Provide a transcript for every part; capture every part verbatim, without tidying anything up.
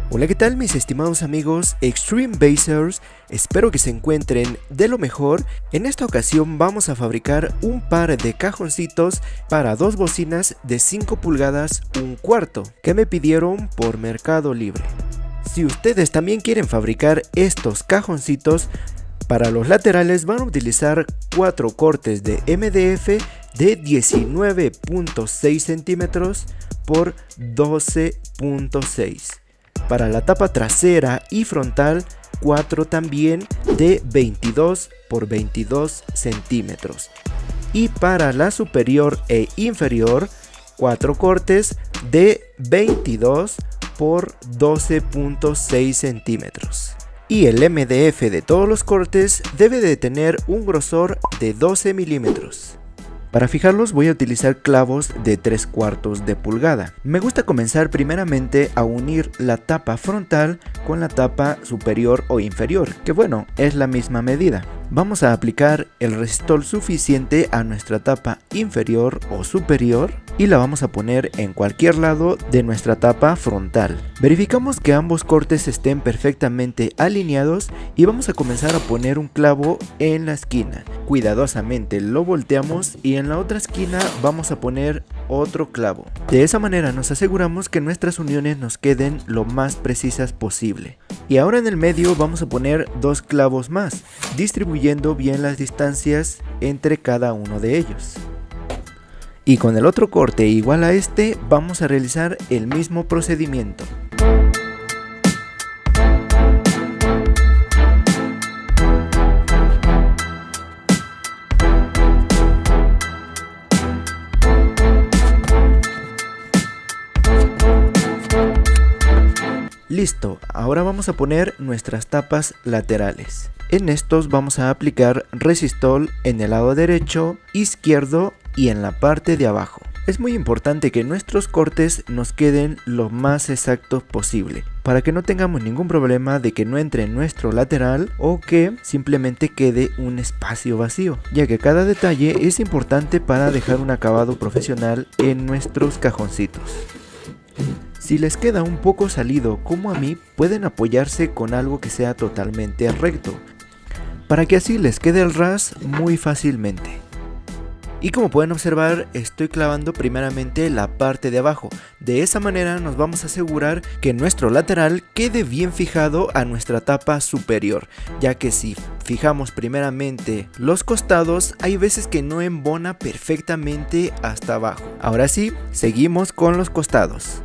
Hola, ¿qué tal mis estimados amigos Extreme Basers? Espero que se encuentren de lo mejor. En esta ocasión vamos a fabricar un par de cajoncitos para dos bocinas de cinco pulgadas un cuarto que me pidieron por Mercado Libre. Si ustedes también quieren fabricar estos cajoncitos, para los laterales van a utilizar cuatro cortes de M D F de diecinueve punto seis centímetros por doce punto seis. Para la tapa trasera y frontal, cuatro también de veintidós por veintidós centímetros. Y para la superior e inferior, cuatro cortes de veintidós por doce punto seis centímetros. Y el M D F de todos los cortes debe de tener un grosor de doce milímetros. Para fijarlos voy a utilizar clavos de tres cuartos de pulgada. Me gusta comenzar primeramente a unir la tapa frontal con la tapa superior o inferior, que bueno, es la misma medida. Vamos a aplicar el resistol suficiente a nuestra tapa inferior o superior y la vamos a poner en cualquier lado de nuestra tapa frontal. Verificamos que ambos cortes estén perfectamente alineados y vamos a comenzar a poner un clavo en la esquina. Cuidadosamente lo volteamos y en la otra esquina vamos a poner otro clavo. De esa manera nos aseguramos que nuestras uniones nos queden lo más precisas posible. Y ahora en el medio vamos a poner dos clavos más, distribuyendo bien las distancias entre cada uno de ellos. Y con el otro corte igual a este vamos a realizar el mismo procedimiento. Listo, ahora vamos a poner nuestras tapas laterales. En estos vamos a aplicar resistol en el lado derecho, izquierdo y en la parte de abajo. Es muy importante que nuestros cortes nos queden lo más exactos posible, para que no tengamos ningún problema de que no entre en nuestro lateral o que simplemente quede un espacio vacío, ya que cada detalle es importante para dejar un acabado profesional en nuestros cajoncitos. Si les queda un poco salido como a mí, pueden apoyarse con algo que sea totalmente recto, para que así les quede el ras muy fácilmente. Y como pueden observar, estoy clavando primeramente la parte de abajo. De esa manera nos vamos a asegurar que nuestro lateral quede bien fijado a nuestra tapa superior, ya que si fijamos primeramente los costados, hay veces que no embona perfectamente hasta abajo. Ahora sí, seguimos con los costados.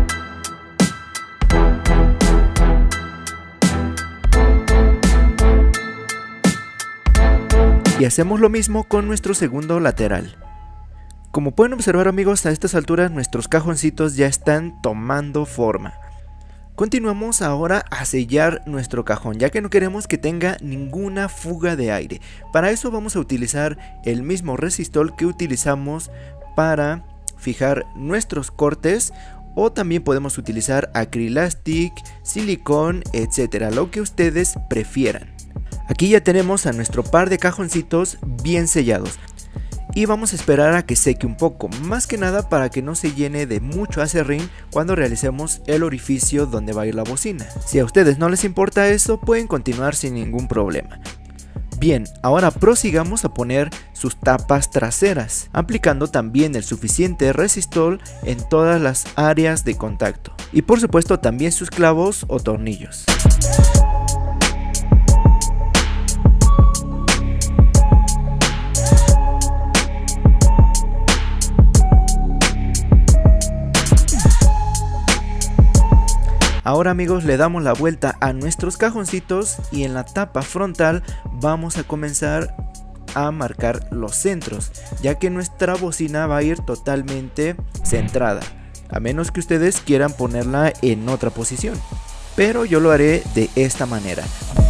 Y hacemos lo mismo con nuestro segundo lateral. Como pueden observar amigos, a estas alturas nuestros cajoncitos ya están tomando forma. Continuamos ahora a sellar nuestro cajón, ya que no queremos que tenga ninguna fuga de aire. Para eso vamos a utilizar el mismo resistol que utilizamos para fijar nuestros cortes, o también podemos utilizar acrylastic, silicón, etcétera, lo que ustedes prefieran. Aquí ya tenemos a nuestro par de cajoncitos bien sellados y vamos a esperar a que seque un poco, más que nada para que no se llene de mucho acerrín cuando realicemos el orificio donde va a ir la bocina. Si a ustedes no les importa eso, pueden continuar sin ningún problema. Bien, ahora prosigamos a poner sus tapas traseras, aplicando también el suficiente resistol en todas las áreas de contacto y por supuesto también sus clavos o tornillos. Ahora amigos, le damos la vuelta a nuestros cajoncitos y en la tapa frontal vamos a comenzar a marcar los centros, ya que nuestra bocina va a ir totalmente centrada, a menos que ustedes quieran ponerla en otra posición, pero yo lo haré de esta manera.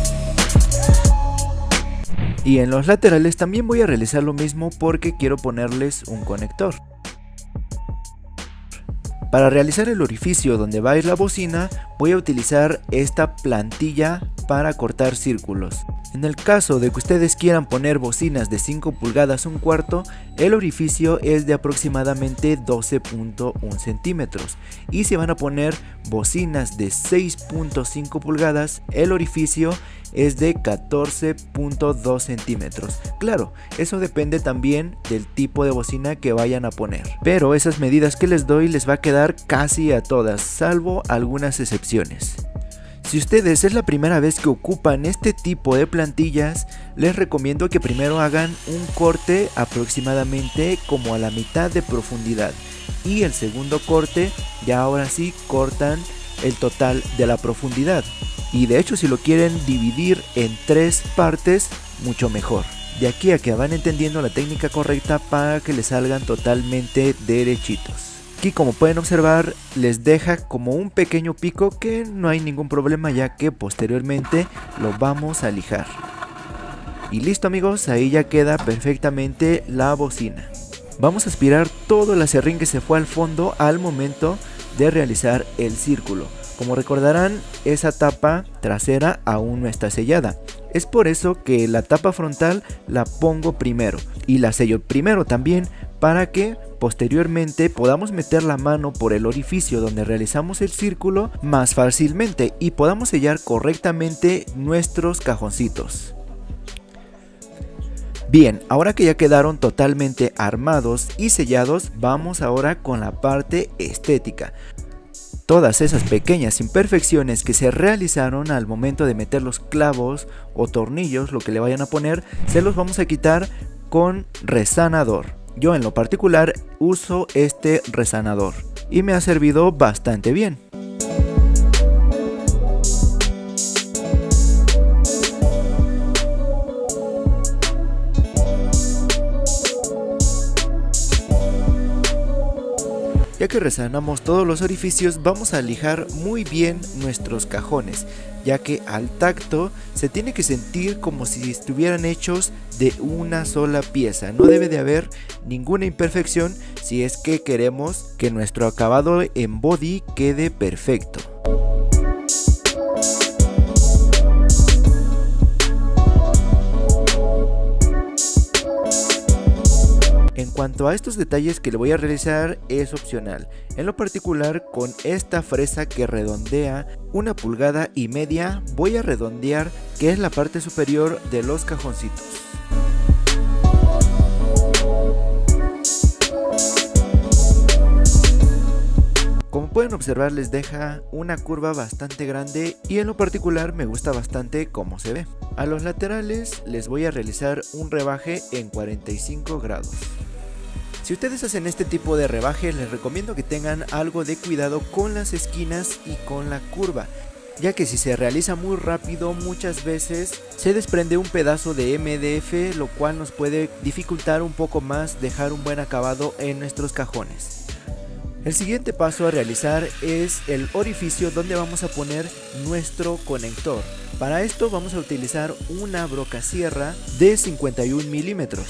Y en los laterales también voy a realizar lo mismo porque quiero ponerles un conector. Para realizar el orificio donde va a ir la bocina, voy a utilizar esta plantilla para cortar círculos. En el caso de que ustedes quieran poner bocinas de cinco pulgadas un cuarto, el orificio es de aproximadamente doce punto uno centímetros, y si van a poner bocinas de seis punto cinco pulgadas, el orificio es de catorce punto dos centímetros. Claro, eso depende también del tipo de bocina que vayan a poner, pero esas medidas que les doy les va a quedar casi a todas, salvo algunas excepciones. Si ustedes es la primera vez que ocupan este tipo de plantillas, les recomiendo que primero hagan un corte aproximadamente como a la mitad de profundidad, y el segundo corte ya ahora sí cortan el total de la profundidad, y de hecho si lo quieren dividir en tres partes, mucho mejor. De aquí a que van entendiendo la técnica correcta para que les salgan totalmente derechitos. Aquí, como pueden observar, les deja como un pequeño pico que no hay ningún problema, ya que posteriormente lo vamos a lijar. Y listo amigos, ahí ya queda perfectamente la bocina. Vamos a aspirar todo el acerrín que se fue al fondo al momento de realizar el círculo. Como recordarán, esa tapa trasera aún no está sellada. Es por eso que la tapa frontal la pongo primero y la sello primero también, para que posteriormente podamos meter la mano por el orificio donde realizamos el círculo más fácilmente y podamos sellar correctamente nuestros cajoncitos. Bien, ahora que ya quedaron totalmente armados y sellados, vamos ahora con la parte estética. Todas esas pequeñas imperfecciones que se realizaron al momento de meter los clavos o tornillos, lo que le vayan a poner, se los vamos a quitar con resanador. Yo en lo particular uso este resanador y me ha servido bastante bien. Ya que resanamos todos los orificios, vamos a lijar muy bien nuestros cajones, ya que al tacto se tiene que sentir como si estuvieran hechos de una sola pieza. No debe de haber ninguna imperfección si es que queremos que nuestro acabado en body quede perfecto. En cuanto a estos detalles que le voy a realizar, es opcional. En lo particular, con esta fresa que redondea una pulgada y media, voy a redondear que es la parte superior de los cajoncitos. Como pueden observar, les deja una curva bastante grande y en lo particular me gusta bastante cómo se ve. A los laterales les voy a realizar un rebaje en cuarenta y cinco grados. Si ustedes hacen este tipo de rebaje, les recomiendo que tengan algo de cuidado con las esquinas y con la curva, ya que si se realiza muy rápido muchas veces se desprende un pedazo de M D F, lo cual nos puede dificultar un poco más dejar un buen acabado en nuestros cajones. El siguiente paso a realizar es el orificio donde vamos a poner nuestro conector. Para esto vamos a utilizar una brocasierra de cincuenta y un milímetros.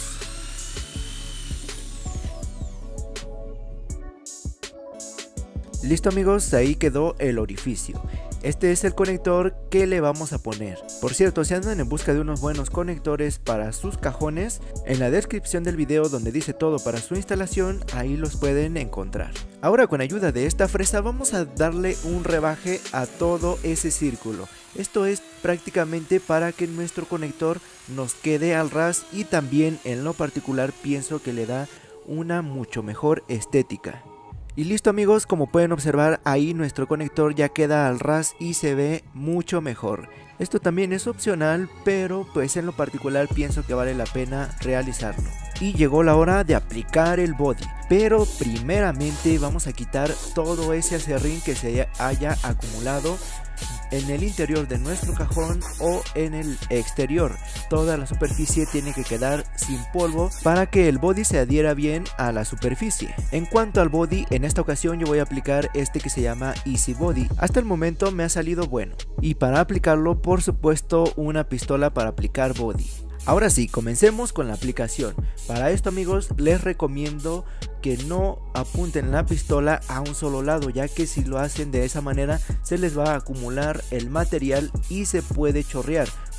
Listo amigos, ahí quedó el orificio. Este es el conector que le vamos a poner. Por cierto, si andan en busca de unos buenos conectores para sus cajones, en la descripción del video donde dice todo para su instalación, ahí los pueden encontrar. Ahora, con ayuda de esta fresa vamos a darle un rebaje a todo ese círculo. Esto es prácticamente para que nuestro conector nos quede al ras, y también en lo particular pienso que le da una mucho mejor estética. Y listo amigos, como pueden observar, ahí nuestro conector ya queda al ras y se ve mucho mejor. Esto también es opcional, pero pues en lo particular pienso que vale la pena realizarlo. Y llegó la hora de aplicar el body, pero primeramente vamos a quitar todo ese acerrín que se haya acumulado en el interior de nuestro cajón o en el exterior. Toda la superficie tiene que quedar sin polvo para que el body se adhiera bien a la superficie. En cuanto al body, en esta ocasión yo voy a aplicar este que se llama Easy Body. Hasta el momento me ha salido bueno, y para aplicarlo, por supuesto, una pistola para aplicar body. Ahora sí, comencemos con la aplicación. Para esto amigos, les recomiendo que no apunten la pistola a un solo lado, ya que si lo hacen de esa manera se les va a acumular el material y se puede chorrear.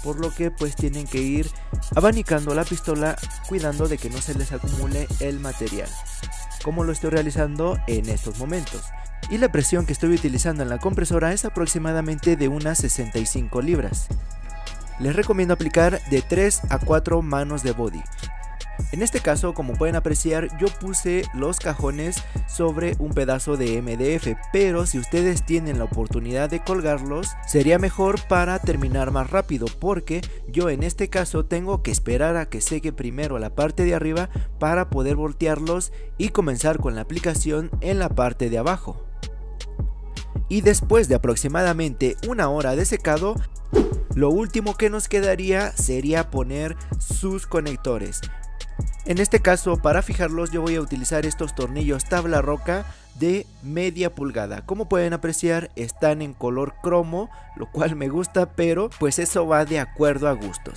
por lo que pues tienen que ir abanicando la pistola cuidando de que no se les acumule el material, como lo estoy realizando en estos momentos. Y la presión que estoy utilizando en la compresora es aproximadamente de unas sesenta y cinco libras. Les recomiendo aplicar de tres a cuatro manos de body. En este caso, como pueden apreciar, yo puse los cajones sobre un pedazo de M D F, pero si ustedes tienen la oportunidad de colgarlos, sería mejor para terminar más rápido, porque yo en este caso tengo que esperar a que seque primero la parte de arriba para poder voltearlos y comenzar con la aplicación en la parte de abajo. Y después de aproximadamente una hora de secado, lo último que nos quedaría sería poner sus conectores. En este caso, para fijarlos yo voy a utilizar estos tornillos tabla roca de media pulgada. Como pueden apreciar, están en color cromo, lo cual me gusta, pero pues eso va de acuerdo a gustos.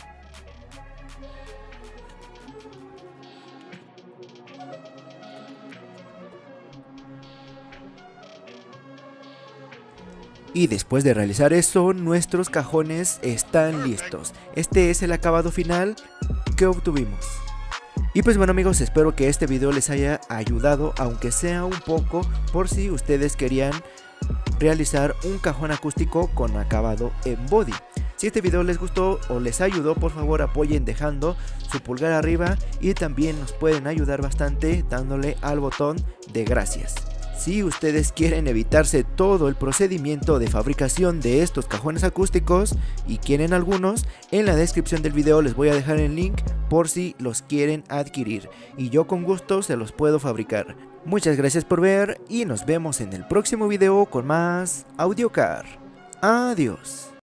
Y después de realizar eso, nuestros cajones están listos. Este es el acabado final que obtuvimos. Y pues bueno amigos, espero que este video les haya ayudado, aunque sea un poco, por si ustedes querían realizar un cajón acústico con acabado en body. Si este video les gustó o les ayudó, por favor apoyen dejando su pulgar arriba y también nos pueden ayudar bastante dándole al botón de gracias. Si ustedes quieren evitarse todo el procedimiento de fabricación de estos cajones acústicos y quieren algunos, en la descripción del video les voy a dejar el link por si los quieren adquirir y yo con gusto se los puedo fabricar. Muchas gracias por ver y nos vemos en el próximo video con más AudioCar. Adiós.